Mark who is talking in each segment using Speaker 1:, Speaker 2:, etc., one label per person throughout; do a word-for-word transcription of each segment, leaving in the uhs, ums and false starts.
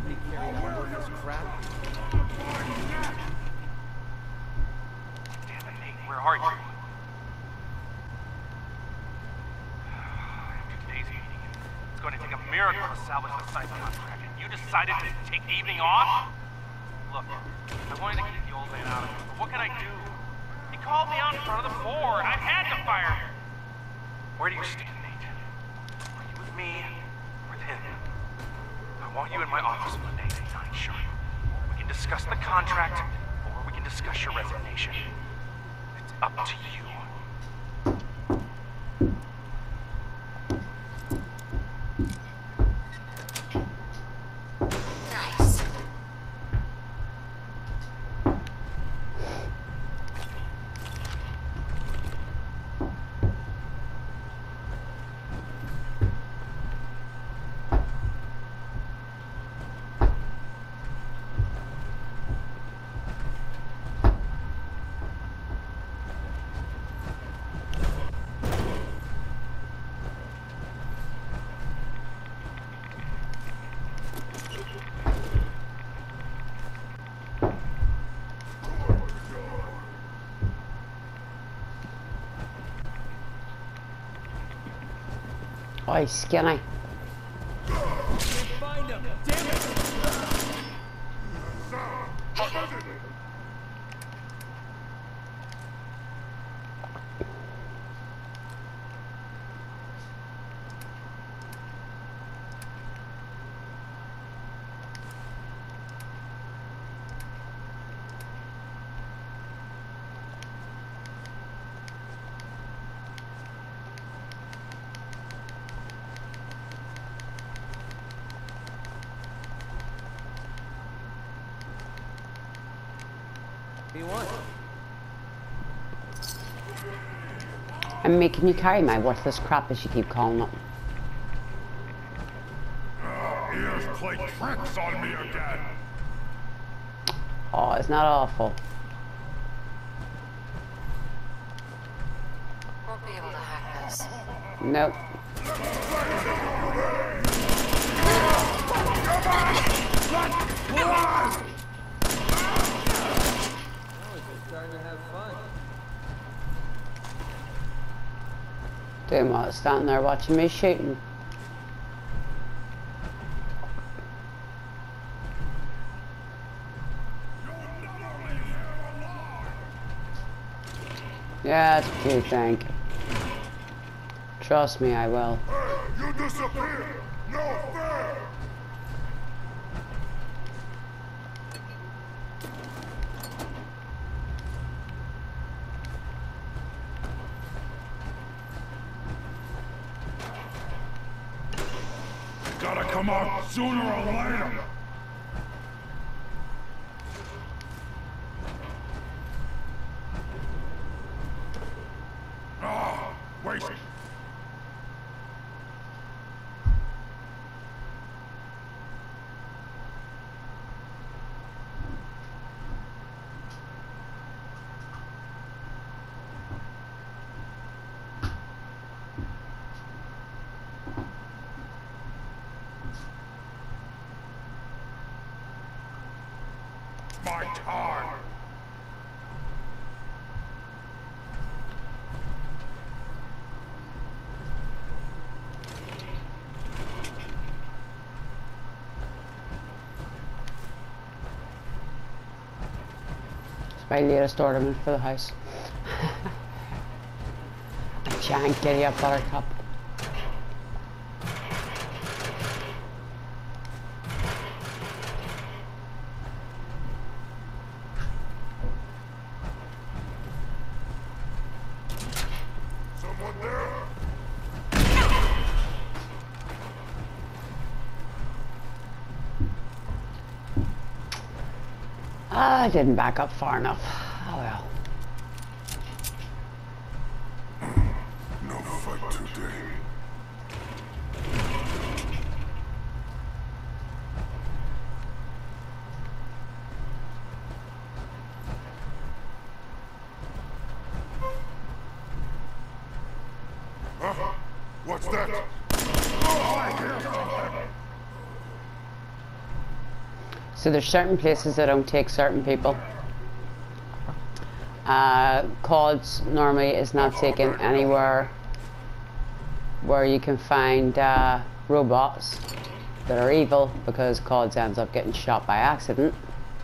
Speaker 1: need me carrying more of this crap?
Speaker 2: Damn it, Nate, where are you? Today's meeting. It's going to take a miracle to salvage the site contract, and you decided to take the evening off? Look, I wanted to keep the old man out of it, but what can I do? He called me out in front of the board, and I had to fire him. Where do you stand, Nate? Are you with me or with him? I want you in my office Monday at nine sharp. We can discuss the contract, or we can discuss your resignation. It's up to you.
Speaker 3: Nice.
Speaker 4: Oi, skinny.
Speaker 1: Find him! Damn it! What do you want?
Speaker 4: I'm making you carry my worthless crap as you keep calling it.
Speaker 5: He has played tricks on me again.
Speaker 4: Oh, it's not awful.
Speaker 3: Won't be able to hack this.
Speaker 4: Nope.
Speaker 1: Starting to have fun.
Speaker 4: Doing what? Standing there watching me shooting. Yeah, that's what you think. Trust me, I will.
Speaker 5: Hey, you disappeared! No fair! Gotta come out sooner or later! Ah, wait! My time!
Speaker 4: It's my latest ornament for the house. A giant giddy up buttercup.
Speaker 5: Someone there?
Speaker 4: Ah, I didn't back up far enough. Oh well.
Speaker 5: No fight today. Huh? What's that? Oh, I hear something!
Speaker 4: So there's certain places that don't take certain people. Uh, C O Ds normally is not taken anywhere where you can find uh, robots that are evil, because C O Ds ends up getting shot by accident.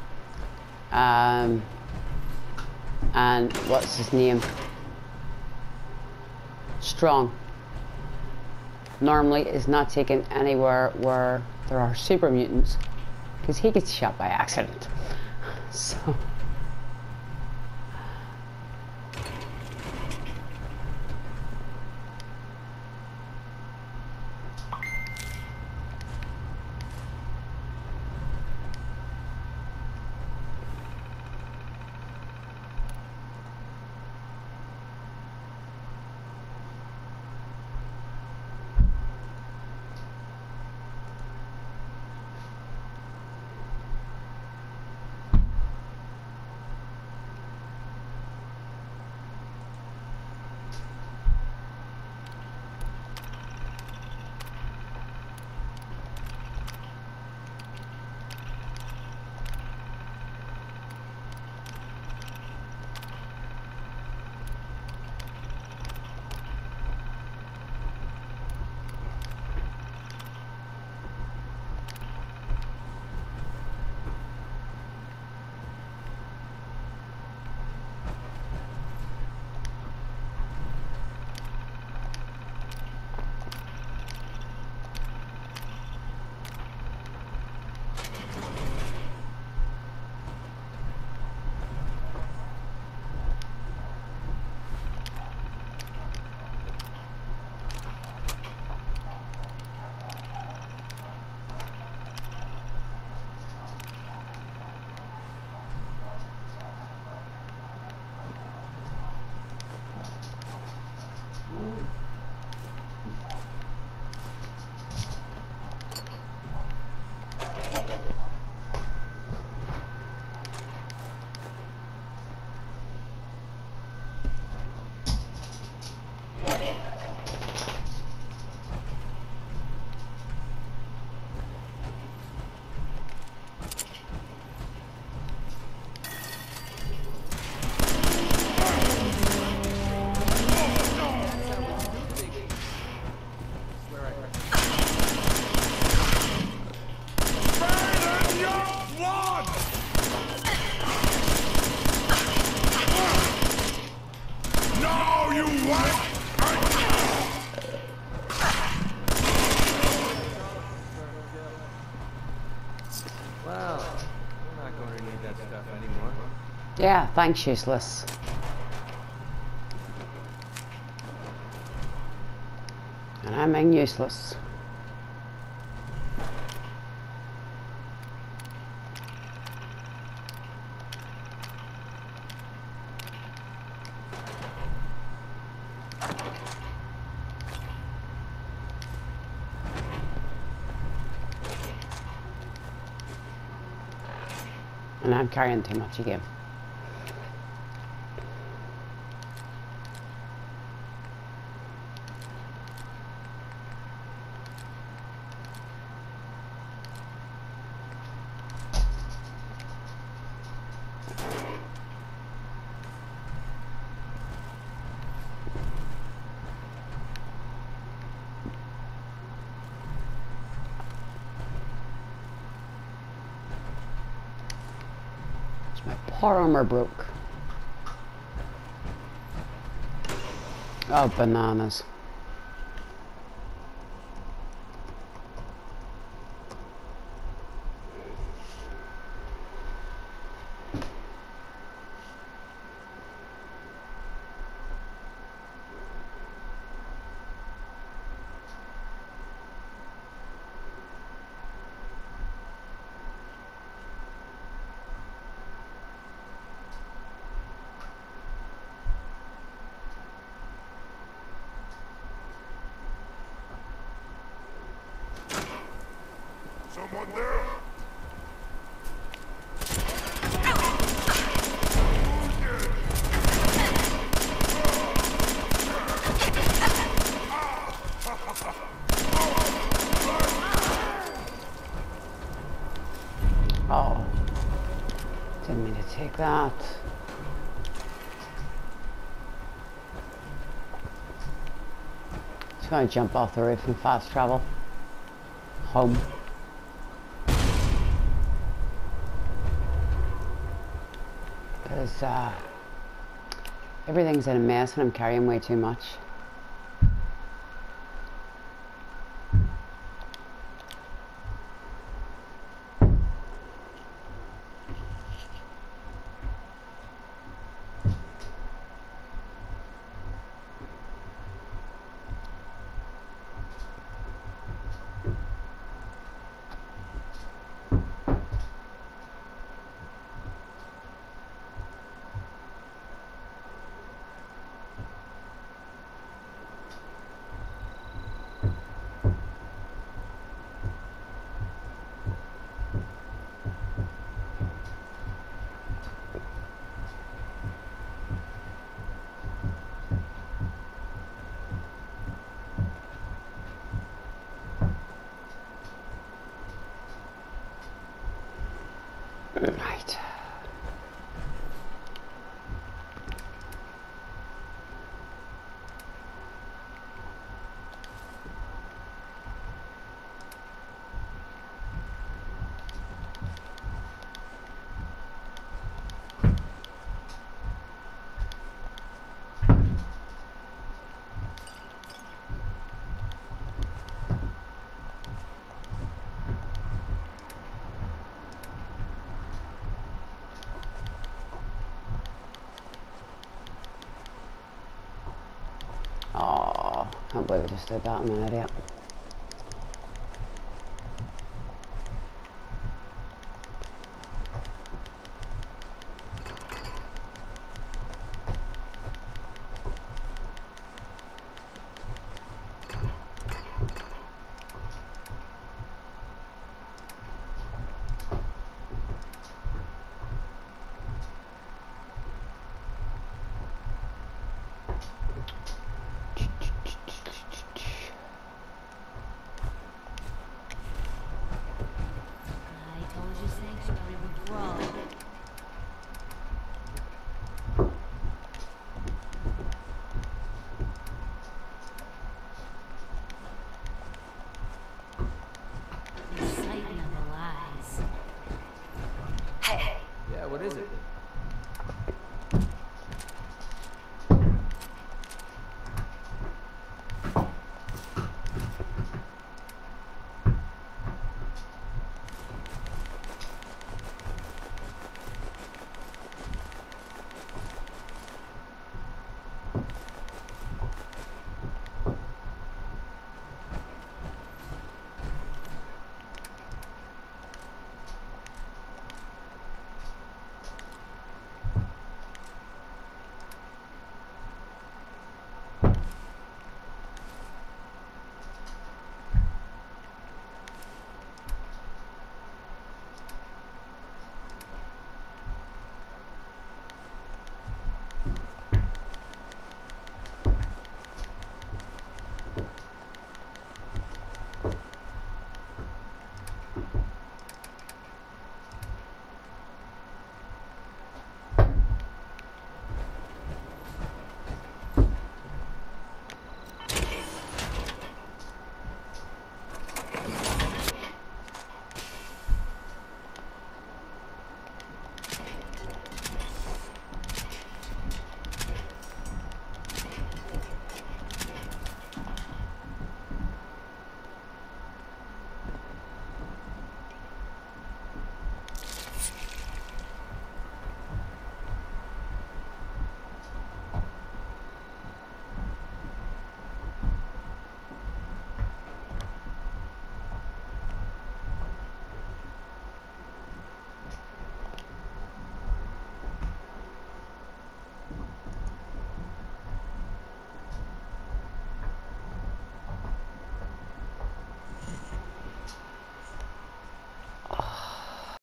Speaker 4: Um, and what's his name? Strong. Normally is not taken anywhere where there are super mutants, because he gets shot by accident. So.
Speaker 1: Well, we're not going to need that stuff anymore.
Speaker 4: Yeah, thanks, useless. And I mean useless. And I'm carrying too much again. My poor armor broke. Oh, bananas. Oh, didn't mean to take that. Just gonna jump off the roof and fast travel home. Because uh, everything's in a mess and I'm carrying way too much. Right. Oh, I can't believe I just did that, I'm an idiot.
Speaker 1: Yeah, what is it?